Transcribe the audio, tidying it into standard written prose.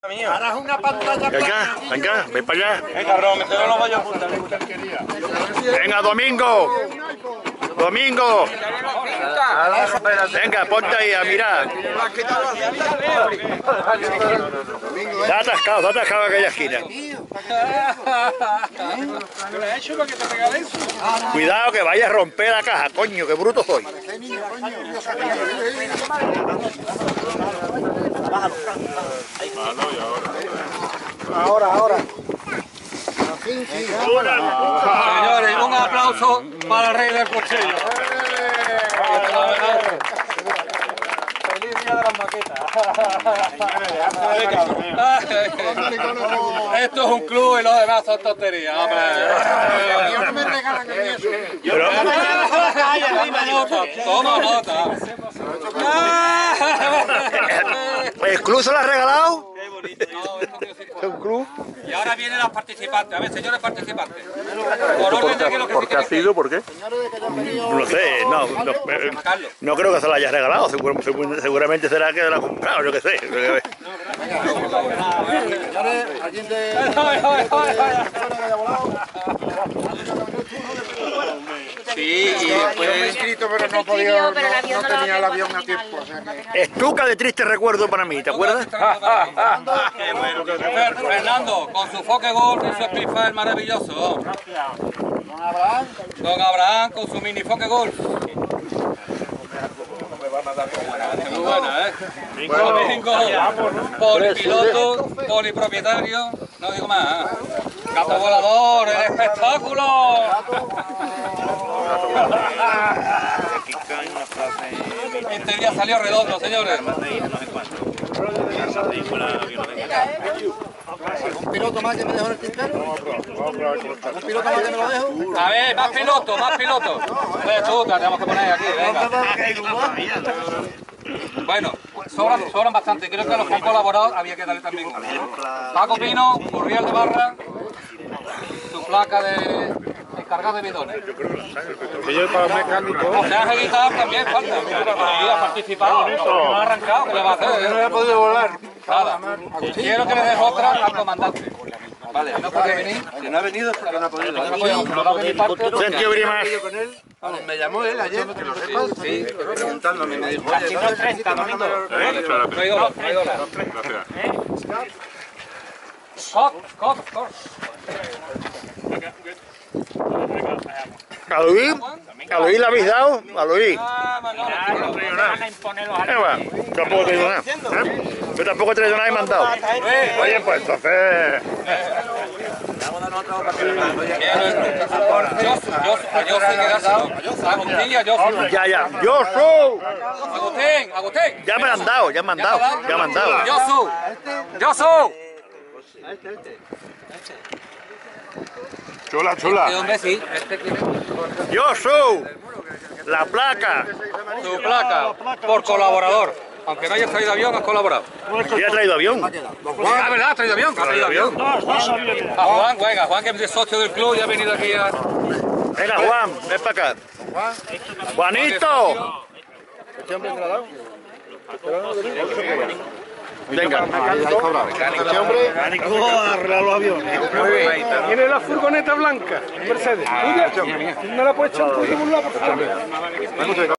Ahora es una pantalla. Venga, ven para allá. Cabrón, me quedo los vallos punta. Venga, Domingo. Domingo. Venga, ponte ahí a mirar. Está atascado aquella esquina. Cuidado que vaya a romper la caja, coño, qué bruto soy. Ahora. Señores, un aplauso para el rey del cuchillo. Feliz día de las maquetas. Esto es un club y los demás son tonterías, hombre. No me regalan a mí eso. Toma nota. ¿El club se lo ha regalado? Qué bonito. ¿Es un club? Y ahora vienen los participantes. A ver, señores participantes. Por orden de que lo que ¿Por qué ha sido? ¿Por qué? No sé, no creo que se lo haya regalado. Seguramente será que lo ha comprado, yo qué sé. Alguien de... Sí, y después... Yo me he inscrito, pero no podía, no tenía el avión a tiempo. Estuca de triste recuerdo para mí, ¿te acuerdas? Qué bueno. Fernando, con su foque gol y su Spitfire maravilloso. Don Abraham con su mini foque gol. Muy buena, ¿eh? Domingo, polipiloto, polipropietario, no digo más. Gato volador, el espectáculo. Este día salió redondo, señores. ¿Un piloto más que me dejó en el tintero? ¿Un piloto más que me lo dejo? A ver, más pilotos, más pilotos. Chuta, tenemos que poner aquí, venga. Bueno, sobran bastante. Creo que a los que han colaborado había que darle también. Paco Pino, Burriel de Barra, su placa de encargado de bidones. Que yo para mecánico. José Ángel Guitar también falta. Sí, ha participado. No ha arrancado, ¿qué le va a hacer? No he podido volar. Nada. Quiero que le des otra al comandante. Vale, no puede venir. Si no ha venido es porque no ha podido. Thank you very much. Me llamó él ayer, que lo sepas. Sí, preguntándome, me dijo, oye, ¿no? 30, Domingo. No hay dólar, no hay dólar. Scott. ¿A Luis le habéis dado? ¿A Luis? Tampoco he traído nada. Yo tampoco he traído nada y me han dado. Oye, pues entonces... Agustín y a Josu. Ya. ¡Josu! Agustín. Ya me han dado. Josu. Chula. Este hombre sí. ¡Josu! La placa. Tu placa por colaborador. Aunque no hayas traído avión, has colaborado. ¿Quién ha traído avión? Ah, ¿verdad? ¿Ha traído avión? A Juan, que es socio del club y ha venido aquí a... Venga, Juan, ven para acá. ¡Juanito! Venga. Este hombre arregla los aviones. Tiene la furgoneta blanca, Mercedes. ¿Me la puedes echar un poquito por un lado, por favor?